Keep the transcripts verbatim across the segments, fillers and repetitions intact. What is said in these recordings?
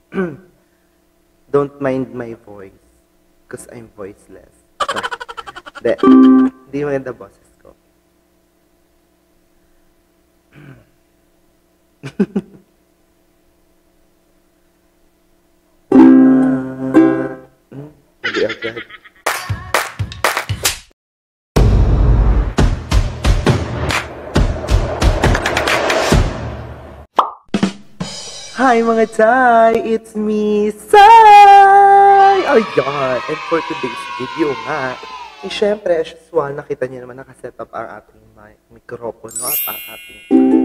Don't mind my voice because I'm voiceless. Hindi. Hindi maganda boses ko. Hindi agad. Hi mga Tay! It's me, Sai! Ayan! And for today's video nga, eh syempre, as usual, nakita niyo naman nakaset up ang ating mic mikropono at ang ating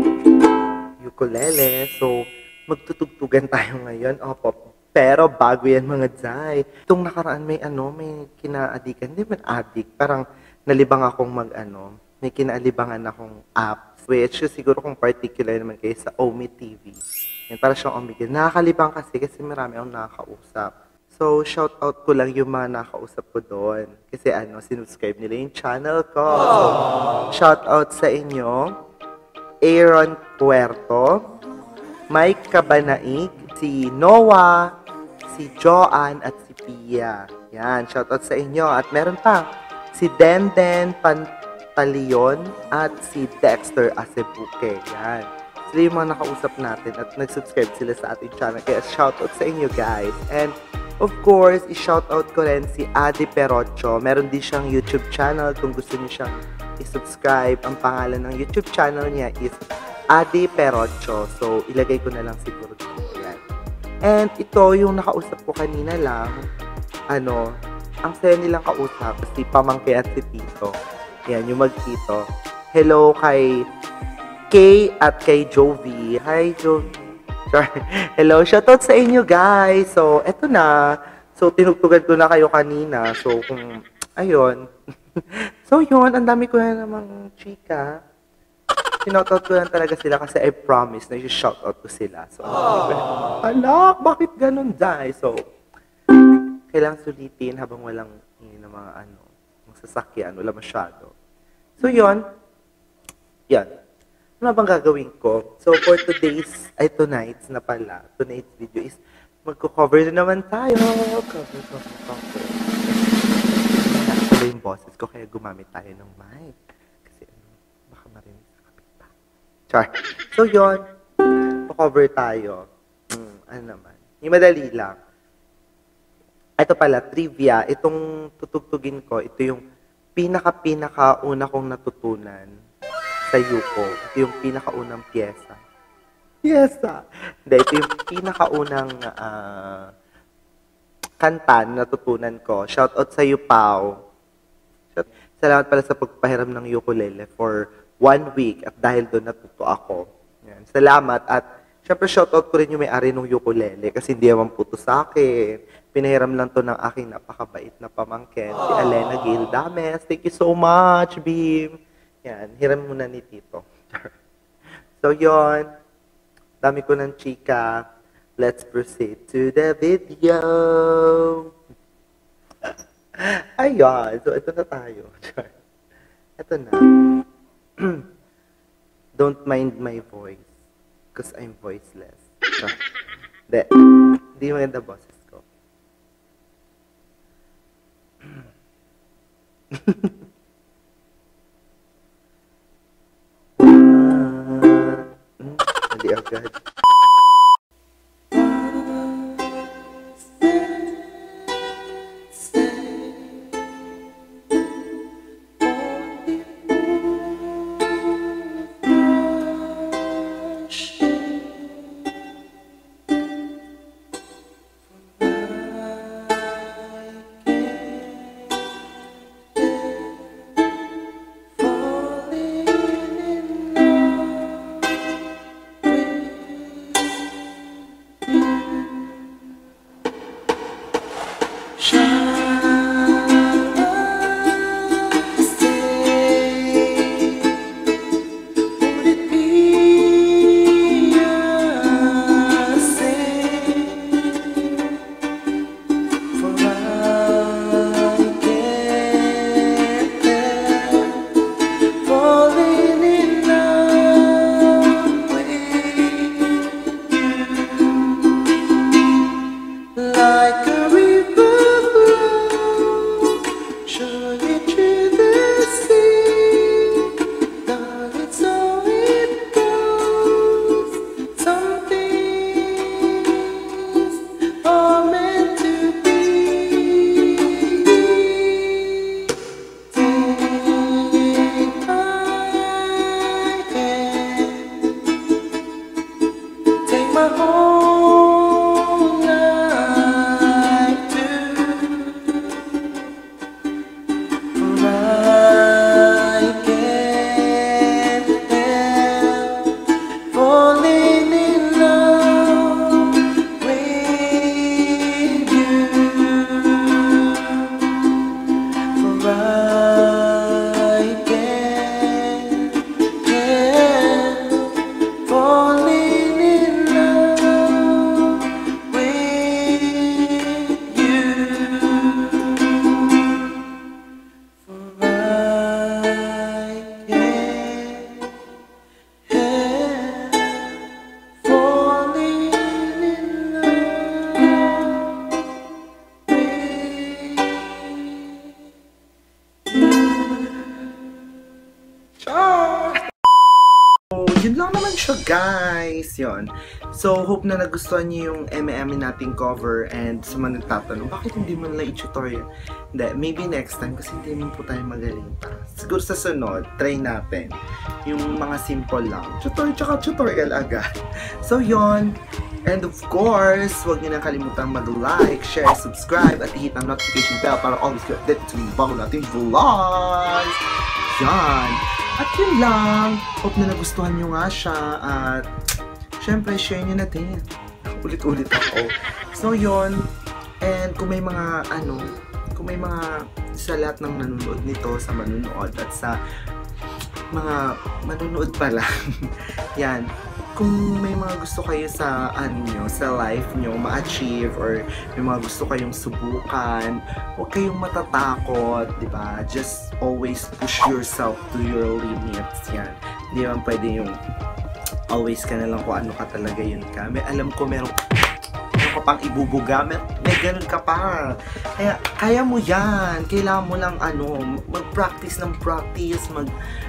ukulele. So, magtutugtugan tayo ngayon. Opo. Pero bago yan mga Tay, itong nakaraan may ano, may kinaadikan. Hindi man adik, parang nalibang akong mag ano, may kinaalibangan akong app. Which siguro kung particular naman kayo sa Omi T V. Yan, para siyang Omega. Nakakalibang kasi kasi marami akong nakakausap. So, shout out ko lang yung mga nakausap ko doon. Kasi ano, sinubscribe nila yung channel ko. So, shout out sa inyo. Aaron Puerto, Mike Cabanaig, si Noah, si Joanne, at si Pia. Yan, shout out sa inyo. At meron pa, si Denden Pantalion at si Dexter Acebuque. Yan. Sila yung mga nakausap natin at nag-subscribe sila sa ating channel. Kaya shoutout sa inyo guys. And of course, i-shoutout ko rin si Adi Perocho. Meron din siyang YouTube channel. Kung gusto niyo siyang i-subscribe, ang pangalan ng YouTube channel niya is Adi Perocho. So, ilagay ko na lang siguro dito yan. And ito yung nakausap ko kanina lang. Ano, ang saya nilang kausap. Si Pamangkin at si Tito. Yan, yung mag-Tito. Hello kay Kay at kay Jovi. Hi, Jovi. Sorry. Hello, shoutout sa inyo, guys. So, eto na. So, tinugtugan ko na kayo kanina. So, kung, ayun. So, yun. Ang dami ko na namang chika. Sinoutout ko lang talaga sila kasi I promise na i-shoutout ko sila. So, alak, bakit ganun, Dai? So, kailangan sulitin habang walang yun, na mga ano, mga sasakyan, wala masyado. So, yun. Yan. Ano bang gagawin ko? So, for today's, ay tonight's na pala, tonight's video is, magko-cover na naman tayo. Cover, cover, cover. Nakakala yung boses ko, kaya gumamit tayo ng mic. Kasi, ano, baka marinig sa kapit pa. Char. So, yun. Cover tayo. Hmm, ano naman. Yung madali lang. Ito pala, trivia. Itong tutugtugin ko, ito yung pinaka-pinaka una kong natutunan sa Yuko. Ito yung pinakaunang pyesa. Pyesa! Hindi, ito yung pinakaunang uh, kanta na natutunan ko. Shoutout sa iyo, Pao. Salamat pala sa pagpahiram ng ukulele for one week at dahil doon natuto ako. Yan. Salamat at syempre shoutout ko rin yung may-ari ng ukulele kasi hindi naman puto sa akin. Pinahiram lang to ng aking napakabait na pamangkin, si Alena Gail Dames. Thank you so much, Bim! Yan, hiram muna ni Tito. So, yon. Dami ko ng chika. Let's proceed to the video. Ayan. So, ito na tayo. Ito na. Don't mind my voice. Because I'm voiceless. Hindi. Hindi maganda boses ko. Hindi agad. siya, guys. Yon. So, hope na nagustuhan niyo yung M M nating cover. And sa mga nagtatanong, bakit hindi man lang i-tutorial? Hindi, maybe next time kasi hindi man po tayo magaling pa. Siguro sa sunod, try natin yung mga simple lang. Tutorial, tsaka tutorial agad. So, yon. And of course, huwag niyo na kalimutan mag-like, share, subscribe, at i-hit ang notification bell para always get updated sa mga bago nating vlogs. Yan. At yun lang. Hope na nagustuhan nyo nga siya. At syempre, share nyo na din. Ulit-ulit ako. So, yun. And kung may mga, ano, kung may mga sa lahat ng nanonood nito, sa manunood at sa mga manunood pa lang. Yan. Kung may mga gusto kayo sa ano nyo, sa life nyo ma-achieve or may mga gusto kayong subukan, huwag kayong matatakot, di ba? Just always push yourself to your limits. Yan. Hindi naman pwede yung always ka na lang kung ano ka talaga yun ka. May alam ko meron ka pang ibubuga, may, may ganun ka pa. Kaya, kaya mo yan. Kailangan mo lang ano, mag-practice ng practice, mag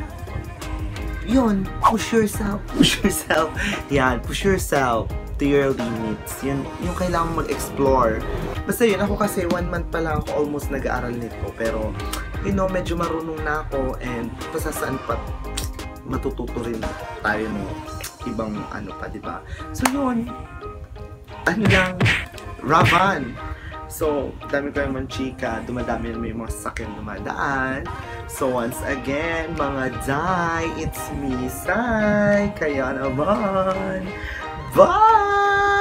yun, push yourself, push yourself. Yan, push yourself to your limits. Yun, yung kailangan mag-explore. Basta yun, ako kasi one month pa lang ako almost nag-aaral nito. Pero, you know, medyo marunong na ako and basta saan pa matututo rin tayo ng ibang ano pa, di ba? So yun, ano lang, Ravan. So, dami ko yung manchika, dumadami naman yung mga sasakyan dumadaan. So, once again, mga Day, it's me, Sai. Kaya naman, bye!